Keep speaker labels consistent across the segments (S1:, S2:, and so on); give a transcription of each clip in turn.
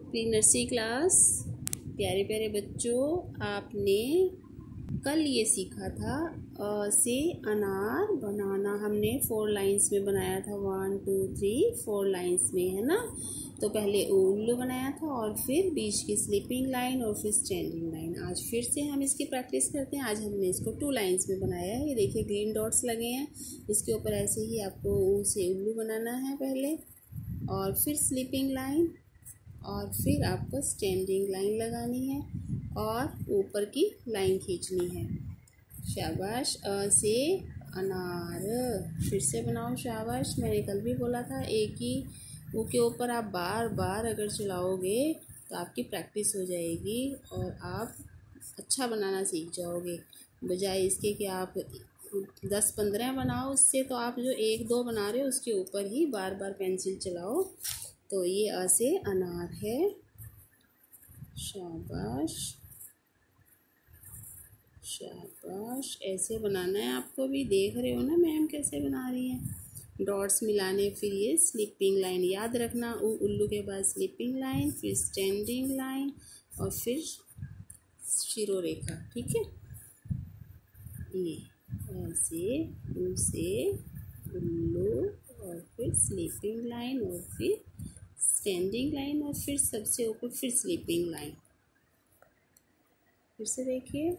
S1: Pre nursery class प्यारे प्यारे बच्चों, आपने कल ये सीखा था अ से अनार बनाना। हमने 4 लाइंस में बनाया था, 1 2 3 4 लाइंस में, है ना। तो पहले उल्लू बनाया था और फिर बीच की स्लीपिंग लाइन और फिर स्टैंडिंग लाइन। आज फिर से हम इसकी प्रैक्टिस करते हैं। आज हमने इसको 2 लाइंस में बनाया है। ये देखिए ग्रीन डॉट्स लगे हैं, इसके ऊपर ऐसे ही आपको ऊ से उल्लू बनाना है पहले, और फिर स्लीपिंग लाइन, और फिर आपको स्टैंडिंग लाइन लगानी है और ऊपर की लाइन खींचनी है। शाबाश। अ से अनार, फिर से बनाओ। शाबाश। मैंने कल भी बोला था, एक ही वो के ऊपर आप बार बार अगर चलाओगे तो आपकी प्रैक्टिस हो जाएगी और आप अच्छा बनाना सीख जाओगे। बजाय इसके कि आप 10-15 बनाओ, उससे तो आप जो 1-2 बना रहे हो उसके ऊपर ही बार बार पेंसिल चलाओ। तो ये अ से अनार है। शाबाश शाबाश। ऐसे बनाना है आपको भी। देख रहे हो ना मैम कैसे बना रही है। डॉट्स मिलाने, फिर ये स्लीपिंग लाइन याद रखना। उल्लू के बाद स्लीपिंग लाइन, फिर स्टैंडिंग लाइन और फिर शिरो रेखा। ठीक है। ये ऐसे ऊ से उल्लू और फिर स्लीपिंग लाइन और फिर स्टैंडिंग लाइन और फिर सबसे ऊपर फिर स्लीपिंग लाइन। फिर से देखिए।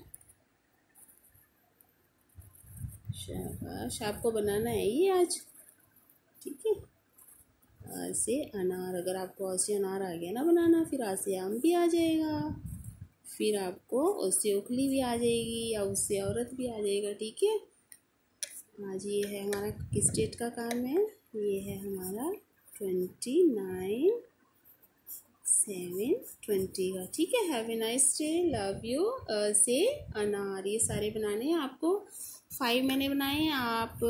S1: शाबाश। आपको बनाना है ये आज, ठीक है। आ से अनार, अगर आपको आ से अनार आ गया ना बनाना, फिर आ से आम भी आ जाएगा, फिर आपको उससे उखली भी आ जाएगी या उससे औरत भी आ जाएगा। ठीक है। आज ये है हमारा किस डेट का काम है, ये है हमारा 29/7/20 का। ठीक है। Have a nice day, love you. से अनार, ये सारे बनाने हैं आपको। 5 मैंने बनाए हैं, आप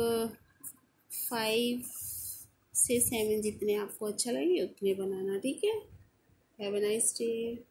S1: 5 से 7 जितने आपको अच्छा लगे उतने बनाना। ठीक है। Have a nice day.